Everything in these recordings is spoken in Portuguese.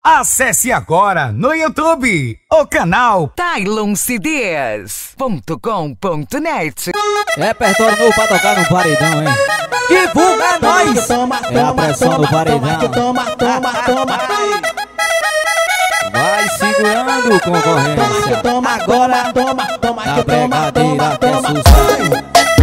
Acesse agora no YouTube o canal tylonCDs.com.net. Repertório novo pra tocar no paredão, hein? Divulga nós! É a pressão do paredão. Vai segurando, concorrência. Agora na brincadeira que é sucesso.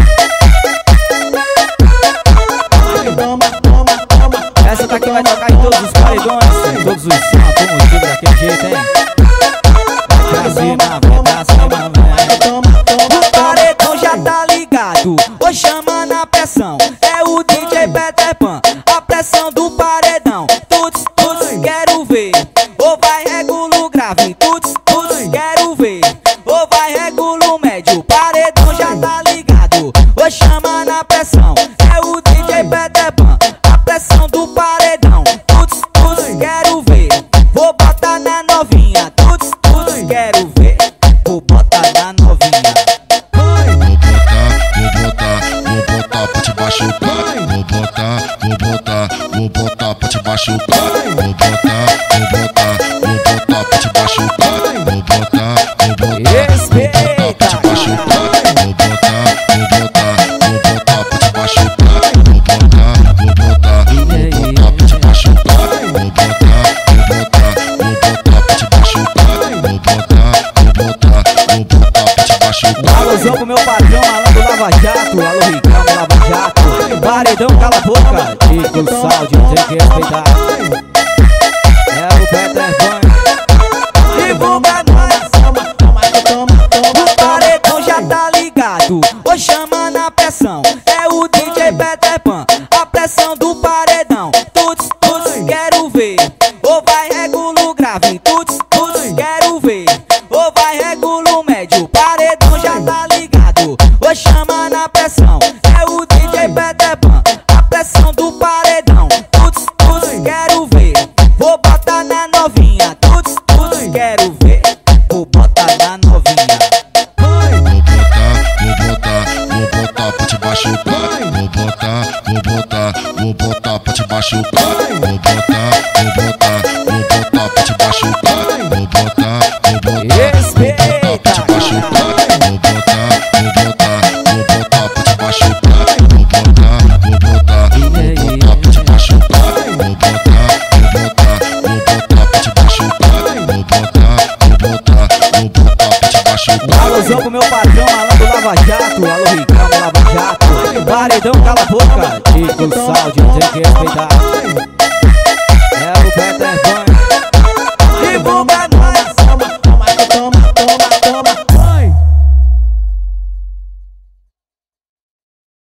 Essa daqui vai tocar em todos os paredões, em todos os sons, com motivo daquele jeito, hein? Pra cima, pra cima, o paredão já tá ligado, ô chama na pressão. É o DJ Peter Pan, a pressão do paredão. Tuts, quero ver. Ou vai regulo grave, tuts, quero ver. Ou vai regulo médio, o paredão já tá ligado, ô chama na pressão. É o DJ Peter Pan, a pressão do paredão. Tuts, quero ver. Vou botar na novinha, tuts, quero ver. Vou botar na novinha. Vou botar pra te machucar. Vou botar pra te machucar. Vou botar pra te machucar. Vou botar pra te machucar. Vou botar pra te machucar. Vou botar pra te machucar. Vou botar pra te machucar. Vou botar pra te machucar. Alôzão pro meu patrão, malandro Lava Jato. Alô Ricão, Lava Jato. Paredão, cala a boca. Tico Saldi, tem que respeitar. É o Peter Pan. Divulga nós. O paredão já tá ligado, ô chama na pressão. É o DJ Peter Pan, a pressão do paredão. Tuts, quero ver. Ou vai regulo grave, tuts,